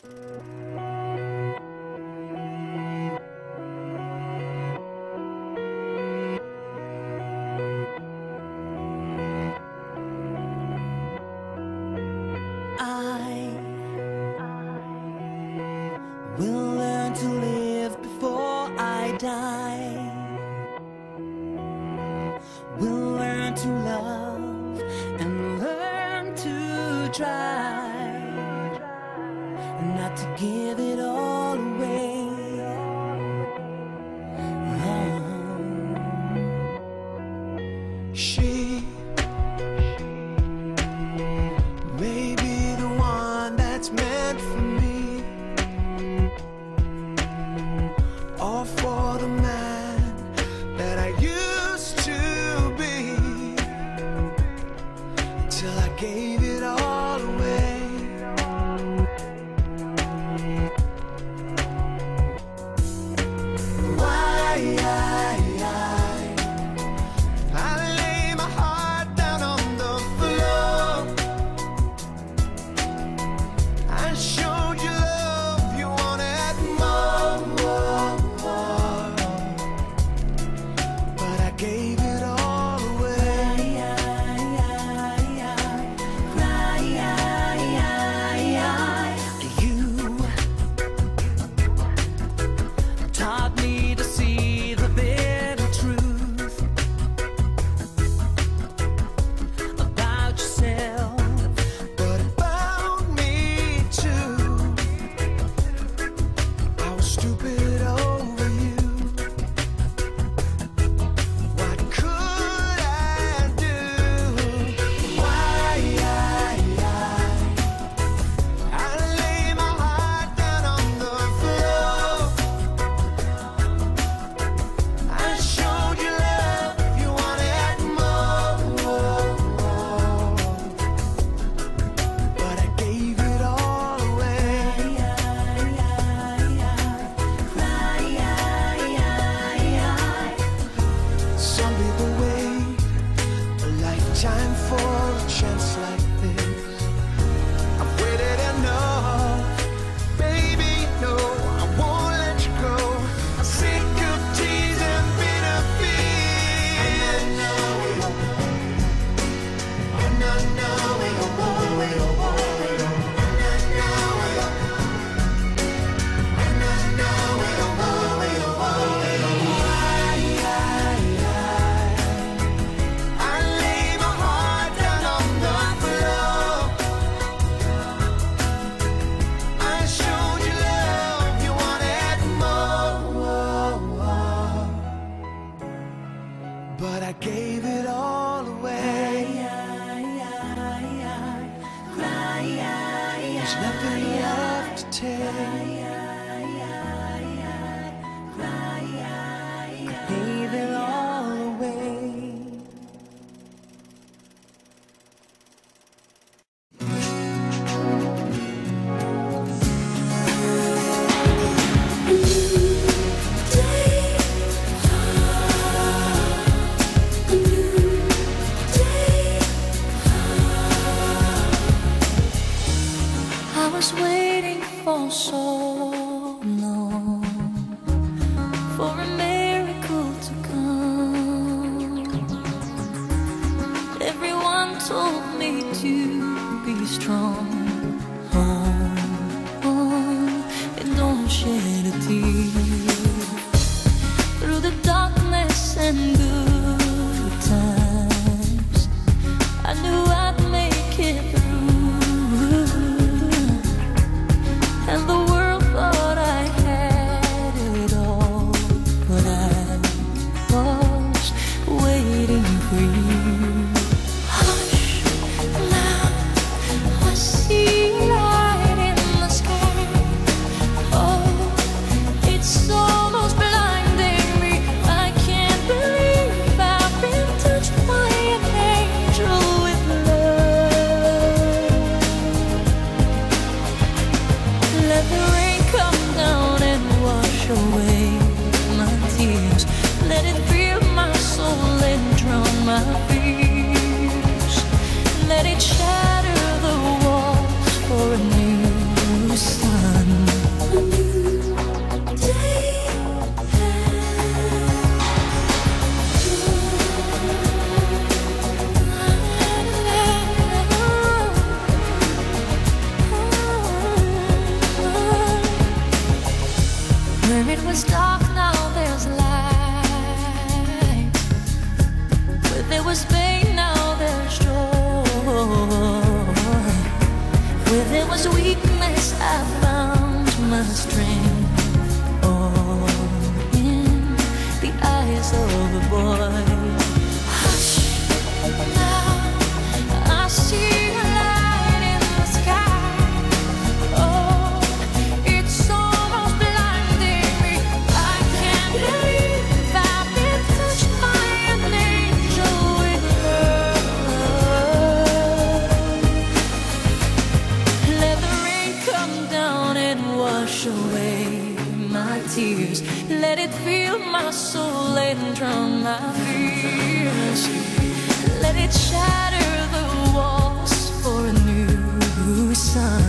Will learn to live before I die. Will learn to love and learn to try, and not to give it all away. She may be the one that's meant for me, or for the man that I used to be, till I gave it all away. Why I lay my heart down on the floor. I showed you love, you wanted more, but I gave it all away. You taught me to see the bitter truth about yourself, but about me too. I was stupid over you. What could I do? Why I lay my heart down on the floor. I showed you love, you wanted more, but I gave it all away. Some people wait a lifetime for a chance like this. I've waited enough, baby, no, I won't let you go. I'm sick of tears and bitter fears. I lay my heart down on the floor. I showed you love, you wanted more, but I gave it all away. There's nothing left to take. I gave it all away. I was waiting for so long for a miracle to come. Everyone told me to be strong, and don't shed a tear. Through the darkness and good times, I knew I'd make it through. And the world thought I had it all, but I was waiting for you. Hush, now I see light in the sky. Oh, it's so was dark, now there's light. Where there was pain, now there's joy. Where there was weakness, I found my strength. All in the eyes of a boy. Hush, now I see a light in the sky. Oh, it's almost blinding me. I can't believe I've been touched by an angel with love. Let the rain come down and wash away my tears. Let it fill my soul and drown my fears. Let it shatter the walls for a new sun.